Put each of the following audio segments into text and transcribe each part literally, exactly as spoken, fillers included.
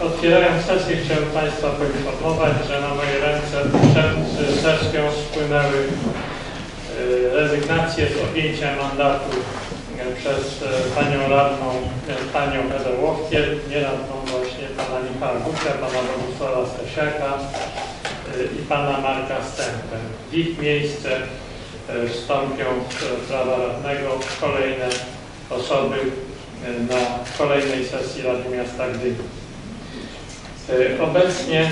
Otwierając sesję, chciałem Państwa poinformować, że na moje ręce przed sesją spłynęły rezygnacje z objęcia mandatu przez panią radną, panią Edę Łowkiel, nie radną właśnie pana Michała Gucia, pana Bogusława Stasiaka i pana Marka Stępę. W ich miejsce wstąpią z prawa radnego kolejne osoby na kolejnej sesji Rady Miasta Gdyni. Obecnie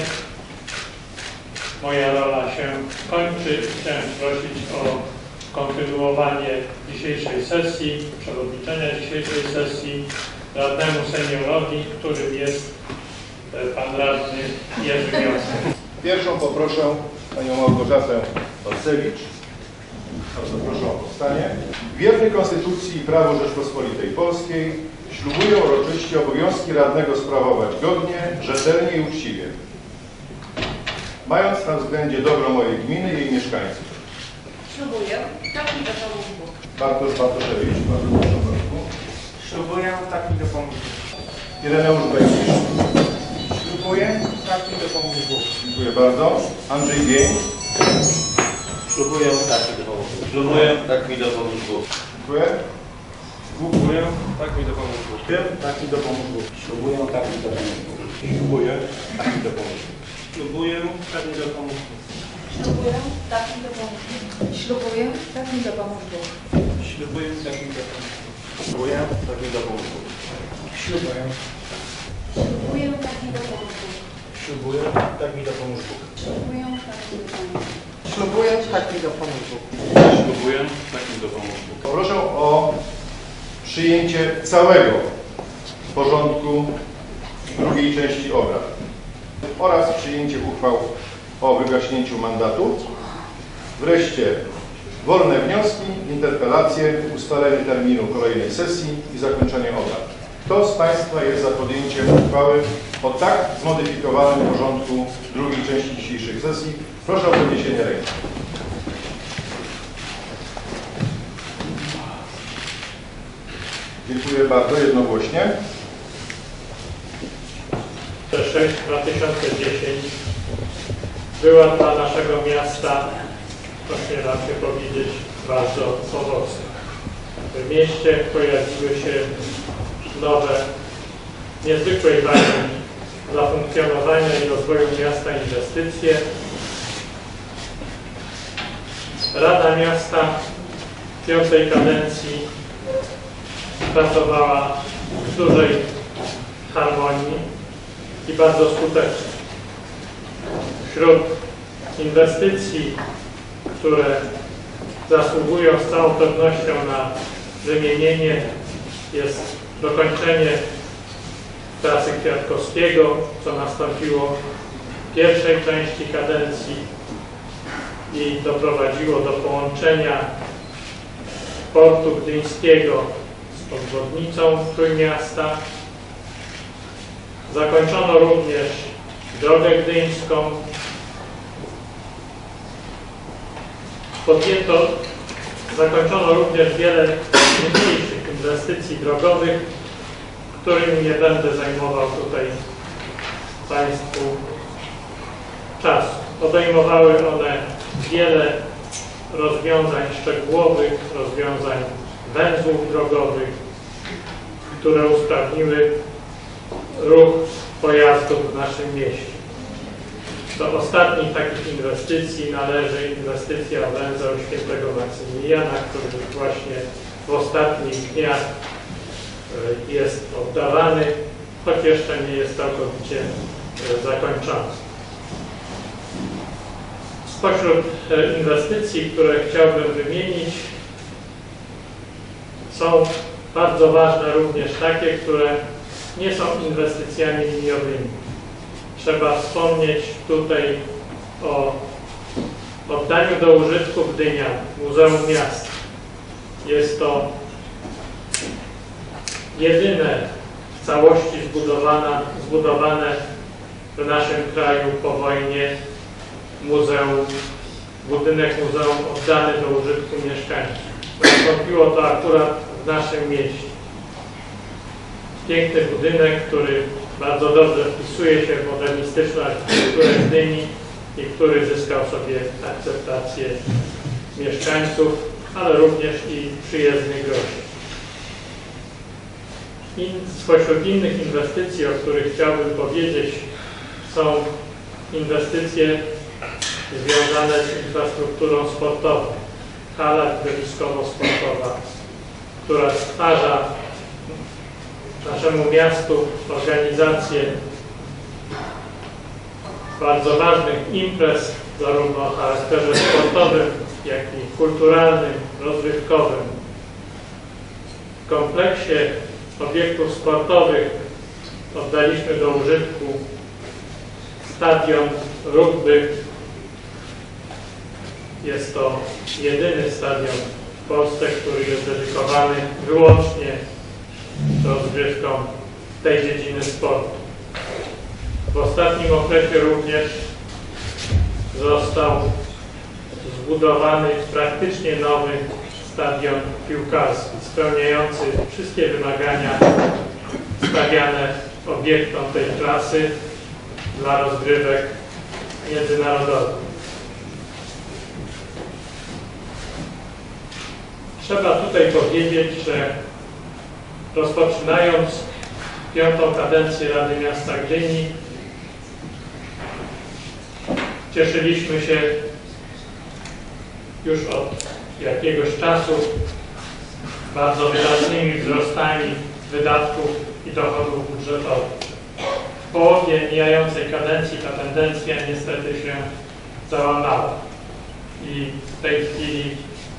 moja rola się kończy. Chciałem prosić o kontynuowanie dzisiejszej sesji, przewodniczenia dzisiejszej sesji radnemu seniorowi, którym jest pan radny Jerzy Wiosek. Pierwszą poproszę panią Małgorzatę Olcewicz. Bardzo proszę o powstanie. Wierny Konstytucji i prawu Rzeczpospolitej Polskiej ślubuję uroczyście obowiązki radnego sprawować godnie, rzetelnie i uczciwie, mając na względzie dobro mojej gminy i jej mieszkańców. Ślubuję, tak mi dopomóż Bóg. Bartosz Bartoszewicz, bardzo proszę bardzo. Ślubuję, tak mi dopomóż Bóg. Ireneusz Bejkisz. Ślubuję, tak mi dopomóż Bóg. Dziękuję bardzo. Andrzej Gień. Ślubuję, tak mi dopomóż Bóg. Ślubuję, tak mi dopomóż Bóg. Dziękuję. Ślubuję, tak mi dopomóż Bóg. Tak mi dopomóż Bóg. Ślubuję, tak mi dopomóż Bóg. Ślubuję, tak mi dopomóż Bóg. Ślubuję, tak mi dopomóż Bóg. Ślubuję, tak mi dopomóż Bóg. Ślubuję, tak mi dopomóż Bóg. Ślubuję, tak mi dopomóż Bóg. Ślubuję, tak mi dopomóż Bóg. Ślubuję. Ślubuję, tak mi dopomóż Bóg. Ślubuję, tak mi dopomóż Bóg. Ślubuję, tak mi dopomóż Bóg. Ślubuję, tak mi dopomóż Bóg. Ślubuję, tak mi dopomóż Bóg. Proszę o przyjęcie całego porządku drugiej części obrad oraz przyjęcie uchwał o wygaśnięciu mandatu. Wreszcie wolne wnioski, interpelacje, ustalenie terminu kolejnej sesji i zakończenie obrad. Kto z Państwa jest za podjęciem uchwały o tak zmodyfikowanym porządku drugiej części dzisiejszych sesji? Proszę o podniesienie ręki. Dziękuję bardzo, jednogłośnie. sześć dwa tysiące dziesięć była dla naszego miasta, ośmielam się powiedzieć, bardzo owocna. W mieście pojawiły się nowe, niezwykłej wagi dla funkcjonowania i rozwoju miasta inwestycje. Rada Miasta w piątej kadencji pracowała w dużej harmonii i bardzo skutecznie. Wśród inwestycji, które zasługują z całą pewnością na wymienienie, jest dokończenie trasy Kwiatkowskiego, co nastąpiło w pierwszej części kadencji i doprowadziło do połączenia portu gdyńskiego z obwodnicą Trójmiasta. Zakończono również drogę gdyńską. Podjęto, zakończono również wiele mniejszych inwestycji drogowych, którymi nie będę zajmował tutaj Państwu czasu. Obejmowały one wiele rozwiązań szczegółowych, rozwiązań węzłów drogowych, które usprawniły ruch pojazdów w naszym mieście. Do ostatnich takich inwestycji należy inwestycja węzeł Świętego Maksymiliana, który właśnie w ostatnich dniach jest oddawany, choć jeszcze nie jest całkowicie zakończony. Spośród inwestycji, które chciałbym wymienić, są bardzo ważne również takie, które nie są inwestycjami liniowymi. Trzeba wspomnieć tutaj o oddaniu do użytku Gdynia Muzeum Miasta. Jest to jedyne w całości zbudowane, zbudowane w naszym kraju po wojnie muzeum, budynek muzeum oddany do użytku mieszkańców. Nastąpiło to akurat w naszym mieście. Piękny budynek, który bardzo dobrze wpisuje się w modernistyczną architekturę Gdyni i który zyskał sobie akceptację mieszkańców, ale również i przyjezdnych gości. In, spośród innych inwestycji, o których chciałbym powiedzieć, są inwestycje związane z infrastrukturą sportową. Hala widowiskowo-sportowa, która stwarza naszemu miastu organizację bardzo ważnych imprez, zarówno o charakterze sportowym, jak i kulturalnym, rozrywkowym. W kompleksie obiektów sportowych oddaliśmy do użytku stadion rugby. Jest to jedyny stadion w Polsce, który jest dedykowany wyłącznie rozgrywkom tej dziedziny sportu. W ostatnim okresie również został zbudowany praktycznie nowy stadion piłkarski, spełniający wszystkie wymagania stawiane obiektom tej klasy dla rozgrywek międzynarodowych. Trzeba tutaj powiedzieć, że rozpoczynając piątą kadencję Rady Miasta Gdyni, cieszyliśmy się już od jakiegoś czasu bardzo wyraźnymi wzrostami wydatków i dochodów budżetowych. W połowie mijającej kadencji ta tendencja niestety się załamała i w tej chwili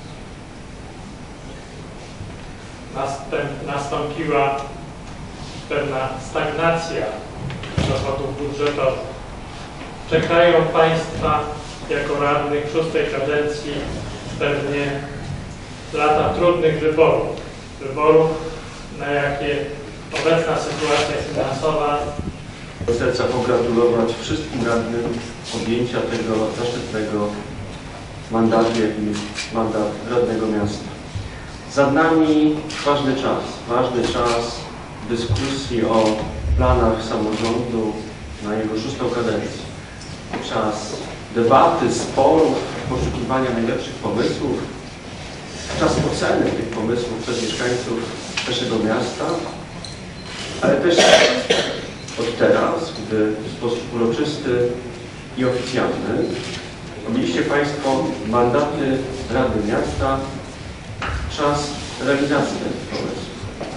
następ, nastąpiła pewna stagnacja dochodów budżetowych. Czekają Państwa jako radnych szóstej kadencji pewnie lata trudnych wyborów. Wyborów, na jakie obecna sytuacja finansowa. Z serca pogratulować wszystkim radnym objęcia tego zaszczytnego mandatu, jakim jest mandat radnego miasta. Za nami ważny czas, ważny czas dyskusji o planach samorządu na jego szóstą kadencję. Czas debaty, sporów, poszukiwania najlepszych pomysłów, czas oceny tych pomysłów przez mieszkańców naszego miasta, ale też od teraz, gdy w sposób uroczysty i oficjalny objęliście Państwo mandaty Rady Miasta, czas realizacji tych pomysłów.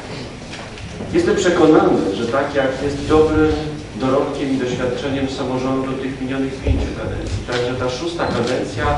Jestem przekonany, że tak jak jest dobrym dorobkiem i doświadczeniem samorządu tych minionych pięciu kadencji, także ta szósta kadencja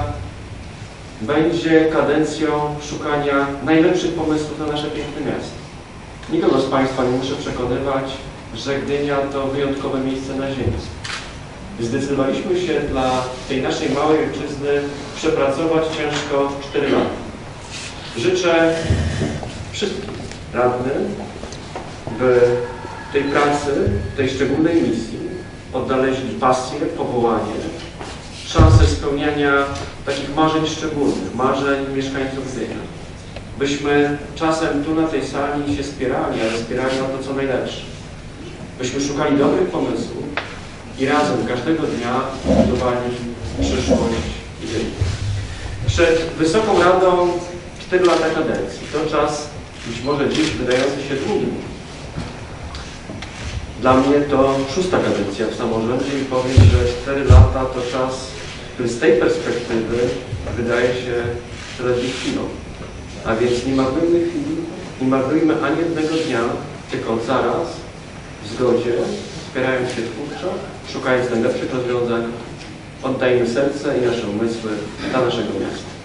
będzie kadencją szukania najlepszych pomysłów na nasze piękne miasto. Nikogo z Państwa nie muszę przekonywać, że Gdynia to wyjątkowe miejsce na ziemi. Zdecydowaliśmy się dla tej naszej małej ojczyzny przepracować ciężko cztery lata. Życzę wszystkim radnym, by w tej pracy, w tej szczególnej misji odnaleźli pasję, powołanie, szansę spełniania takich marzeń szczególnych, marzeń mieszkańców Gdyni. Byśmy czasem tu na tej sali się spierali, ale spierali o to, co najlepsze. Byśmy szukali dobrych pomysłów i razem każdego dnia budowali przyszłość Gdyni. Przed Wysoką Radą cztery lata kadencji. To czas być może dziś wydający się długi. Dla mnie to szósta kadencja w samorządzie i powiem, że cztery lata to czas, który z tej perspektywy wydaje się zaledwie chwilą. A więc nie marnujmy chwili, nie marnujmy ani jednego dnia, tylko zaraz, w zgodzie, wspierając się twórczo, szukając najlepszych rozwiązań, oddajmy serce i nasze umysły dla naszego miasta.